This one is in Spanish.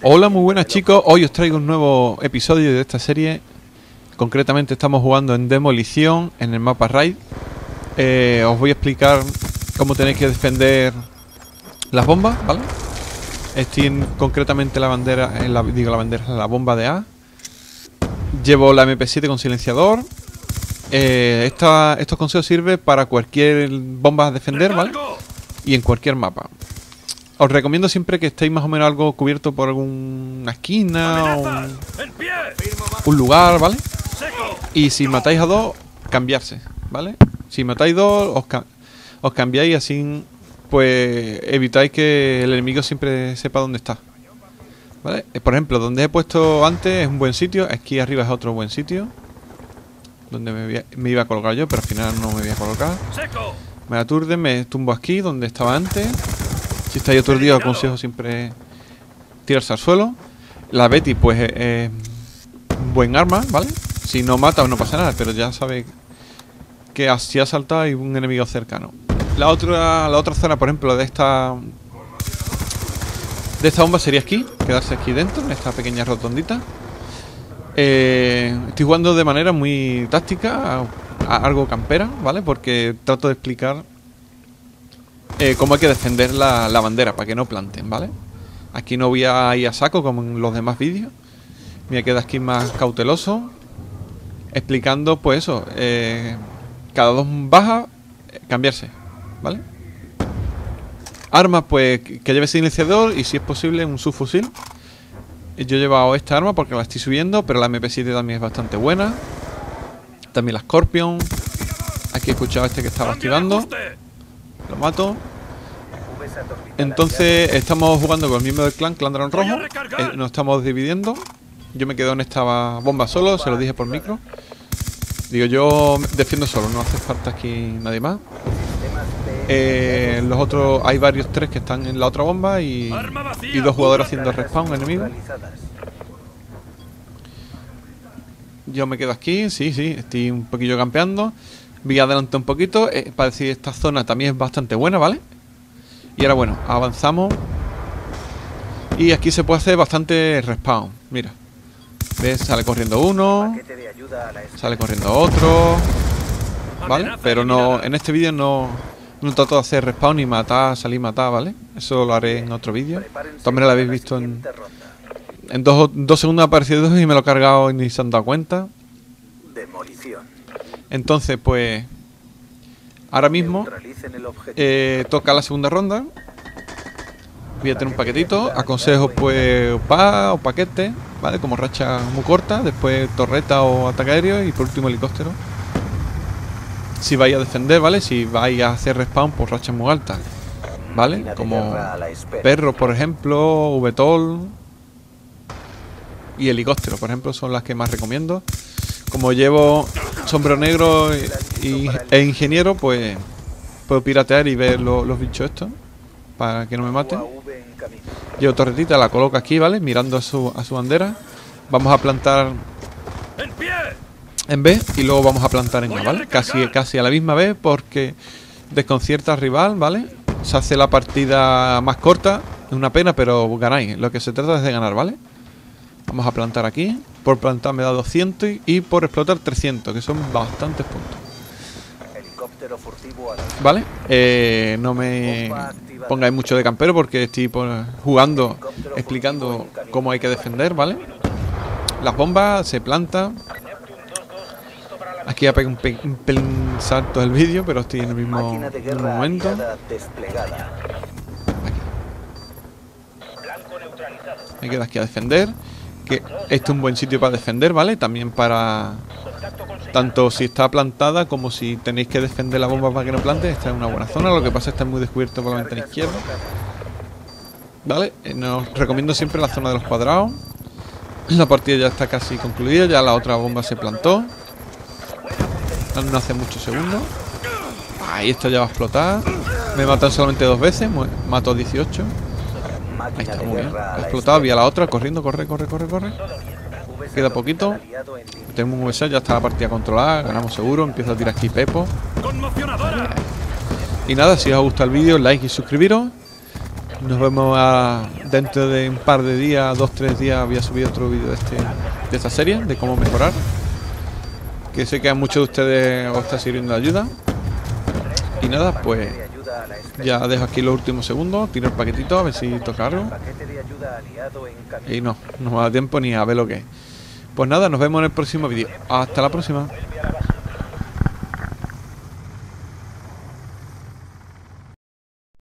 Hola, muy buenas chicos, hoy os traigo un nuevo episodio de esta serie. Concretamente estamos jugando en Demolición, en el mapa Raid. Os voy a explicar cómo tenéis que defender las bombas, ¿vale? Estoy concretamente la bandera, la bomba de A. Llevo la MP7 con silenciador. Estos consejos sirven para cualquier bomba a defender, ¿vale? Y en cualquier mapa. Os recomiendo siempre que estéis más o menos algo cubierto por alguna esquina o un lugar, ¿vale? Y si matáis a dos, cambiarse, ¿vale? Si matáis dos, os cambiáis, así pues evitáis que el enemigo siempre sepa dónde está, ¿vale? Por ejemplo, donde he puesto antes es un buen sitio, aquí arriba es otro buen sitio donde me iba a colocar yo, pero al final no me voy a colocar. Me aturde, me tumbo aquí donde estaba antes. Si estáis aturdidos, aconsejo siempre tirarse al suelo. La Betty, pues, es un buen arma, ¿vale? Si no mata, no pasa nada, pero ya sabe que si ha saltado hay un enemigo cercano. La otra zona, por ejemplo, de esta bomba sería aquí, quedarse aquí dentro, en esta pequeña rotondita. Estoy jugando de manera muy táctica, algo campera, ¿vale? Porque trato de explicar cómo hay que defender la bandera para que no planten, ¿vale? Aquí no voy a ir a saco como en los demás vídeos. Me quedo aquí más cauteloso, explicando pues eso, cada dos bajas, cambiarse, ¿vale? Armas, pues que lleve silenciador y si es posible un subfusil. Yo he llevado esta arma porque la estoy subiendo, pero la MP7 también es bastante buena. También la Scorpion. Aquí he escuchado a este que estaba activando. Lo mato. Entonces estamos jugando con el mismo del clan Dragón Rojo. Nos estamos dividiendo. Yo me quedo en esta bomba solo, se lo dije por micro. Digo, yo defiendo solo, no hace falta aquí nadie más. Los otros, hay tres que están en la otra bomba y dos jugadores haciendo respawn enemigo. Yo me quedo aquí, sí, estoy un poquillo campeando. Voy adelante un poquito, para decir esta zona también es bastante buena, ¿vale? Y ahora bueno, avanzamos. Y aquí se puede hacer bastante respawn, mira. ¿Ves? Sale corriendo uno, sale corriendo otro, ¿vale? Pero no, en este vídeo no trato de hacer respawn ni matar, salir matar, ¿vale? Eso lo haré en otro vídeo. También lo habéis visto en dos segundos ha aparecido y me lo he cargado y ni se han dado cuenta. Entonces, pues ahora mismo toca la segunda ronda. Voy a tener un paquetito. Aconsejo pues PA o paquete, ¿vale? Como racha muy corta. Después torreta o ataque aéreo. Y por último helicóptero. Si vais a defender, ¿vale? Si vais a hacer respawn, pues rachas muy altas, ¿vale? Como perro, por ejemplo, VTOL y helicóptero, por ejemplo, son las que más recomiendo. Como llevo sombrero negro e ingeniero, pues puedo piratear y ver los bichos estos para que no me maten. Llevo torretita, la coloco aquí, ¿vale? Mirando a su bandera. Vamos a plantar en B y luego vamos a plantar en A, ¿vale? Casi a la misma vez porque desconcierta al rival, ¿vale? Se hace la partida más corta, es una pena, pero ganáis. Lo que se trata es de ganar, ¿vale? Vamos a plantar aquí. Por plantar me da 200 y por explotar 300, que son bastantes puntos. ¿Vale? No me pongáis mucho de campero porque estoy jugando, explicando cómo hay que defender, ¿vale? Las bombas se plantan. Aquí ha pegado un pelín salto el vídeo, pero estoy en el mismo momento. Aquí. Me quedo aquí a defender. Que este es un buen sitio para defender, ¿vale? También para... Tanto si está plantada como si tenéis que defender la bomba para que no plante. Esta es una buena zona. Lo que pasa es que está muy descubierto por la ventana izquierda, ¿vale? Nos recomiendo siempre la zona de los cuadrados. La partida ya está casi concluida. Ya la otra bomba se plantó. No hace muchos segundos. Ahí esto ya va a explotar. Me matan solamente 2 veces. Mato 18. Ahí está, muy bien. Ha explotado. Vi a la otra. Corriendo, corre. Queda poquito. Tenemos un VSA. Ya está la partida controlada. Ganamos seguro. Empiezo a tirar aquí Pepo. Y nada, si os ha gustado el vídeo, like y suscribiros. Nos vemos dentro de un par de días, 2-3 días. Voy a subir otro vídeo de esta serie, de cómo mejorar. Que sé que a muchos de ustedes os está sirviendo de ayuda. Y nada, pues ya dejo aquí los últimos segundos. Tiro el paquetito a ver si toca algo. Y no me da tiempo ni a ver lo que es. Pues nada, nos vemos en el próximo vídeo. Hasta la próxima.